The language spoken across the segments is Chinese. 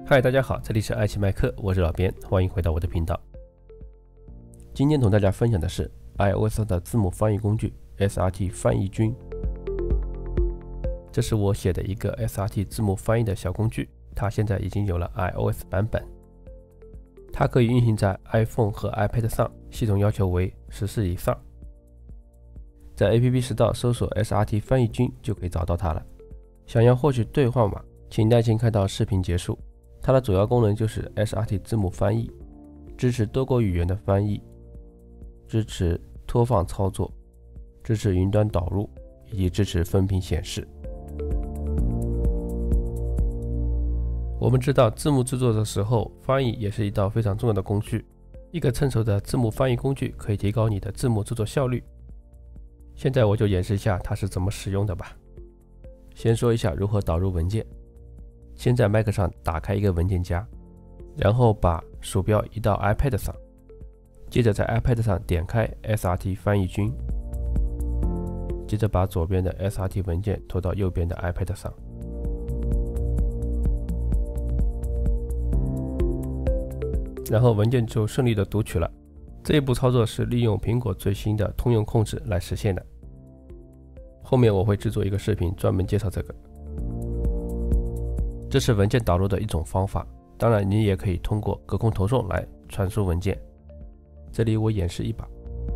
嗨，大家好，这里是爱奇麦克，我是老边，欢迎回到我的频道。今天同大家分享的是 iOS 的字幕翻译工具 SRT 翻译君。这是我写的一个 SRT 字幕翻译的小工具，它现在已经有了 iOS 版本，它可以运行在 iPhone 和 iPad 上，系统要求为14以上。在 App Store 搜索 SRT 翻译君就可以找到它了。想要获取兑换码，请耐心看到视频结束。它的主要功能就是 SRT 字幕翻译，支持多国语言的翻译，支持拖放操作，支持云端导入，以及支持分屏显示。我们知道字幕制作的时候，翻译也是一道非常重要的工序。一个成熟的字幕翻译工具可以提高你的字幕制作效率。现在我就演示一下它是怎么使用的吧。先说一下如何导入文件。先在 Mac 上打开一个文件夹，然后把鼠标移到 iPad 上，接着在 iPad 上点开 SRT 翻译君，接着把左边的 SRT 文件拖到右边的 iPad 上。然后文件就顺利的读取了。这一步操作是利用苹果最新的通用控制来实现的。后面我会制作一个视频专门介绍这个。这是文件导入的一种方法，当然你也可以通过隔空投送来传输文件。这里我演示一把。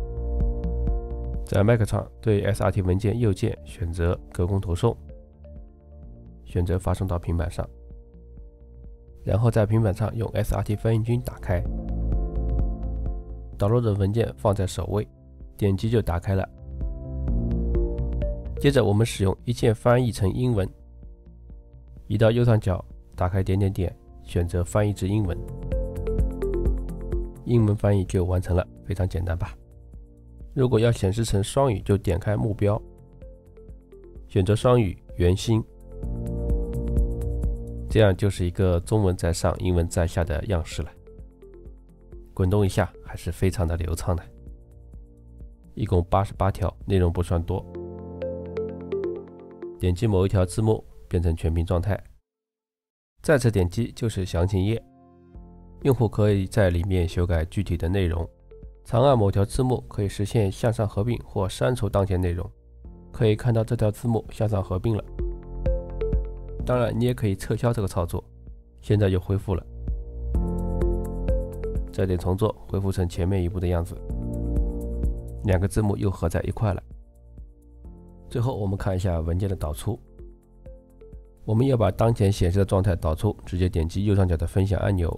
在 Mac 上对 SRT 文件右键选择隔空投送，选择发送到平板上，然后在平板上用 SRT 翻译君打开，导入的文件放在首位，点击就打开了。接着我们使用一键翻译成英文，移到右上角，打开点点点，选择翻译至英文，英文翻译就完成了，非常简单吧？如果要显示成双语，就点开目标，选择双语原星，这样就是一个中文在上，英文在下的样式了。滚动一下，还是非常的流畅的。一共88条，内容不算多。点击某一条字幕，变成全屏状态，再次点击就是详情页，用户可以在里面修改具体的内容。长按某条字幕可以实现向上合并或删除当前内容，可以看到这条字幕向上合并了。当然你也可以撤销这个操作，现在又恢复了。再点重做，恢复成前面一步的样子，两个字幕又合在一块了。最后我们看一下文件的导出。我们要把当前显示的状态导出，直接点击右上角的分享按钮，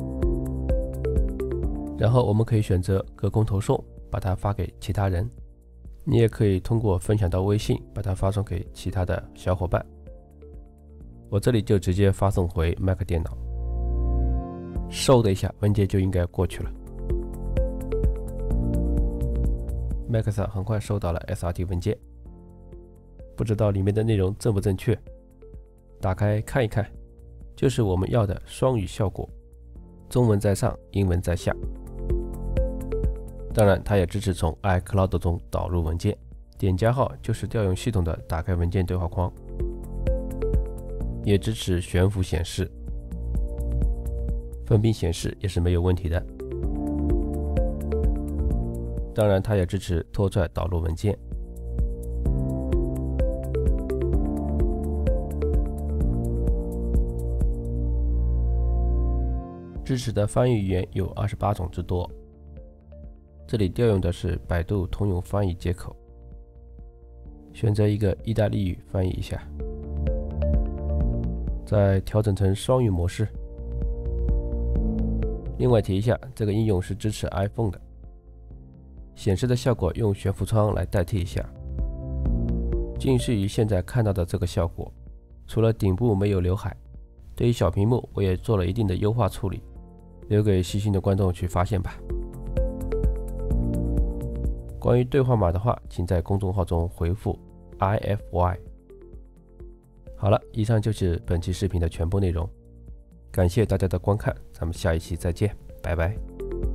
然后我们可以选择隔空投送，把它发给其他人。你也可以通过分享到微信，把它发送给其他的小伙伴。我这里就直接发送回 Mac 电脑，嗖的一下，文件就应该过去了。Mac 上很快收到了 SRT 文件，不知道里面的内容正不正确。打开看一看，就是我们要的双语效果，中文在上，英文在下。当然它也支持从 iCloud 中导入文件，点加号就是调用系统的打开文件对话框，也支持悬浮显示，分屏显示也是没有问题的。当然它也支持拖拽导入文件。支持的翻译语言有28种之多，这里调用的是百度通用翻译接口，选择一个意大利语翻译一下，再调整成双语模式。另外提一下，这个应用是支持 iPhone 的，显示的效果用悬浮窗来代替一下，近似于现在看到的这个效果，除了顶部没有刘海。对于小屏幕我也做了一定的优化处理，留给细心的观众去发现吧。关于兑换码的话，请在公众号中回复 IFY。 好了，以上就是本期视频的全部内容，感谢大家的观看，咱们下一期再见，拜拜。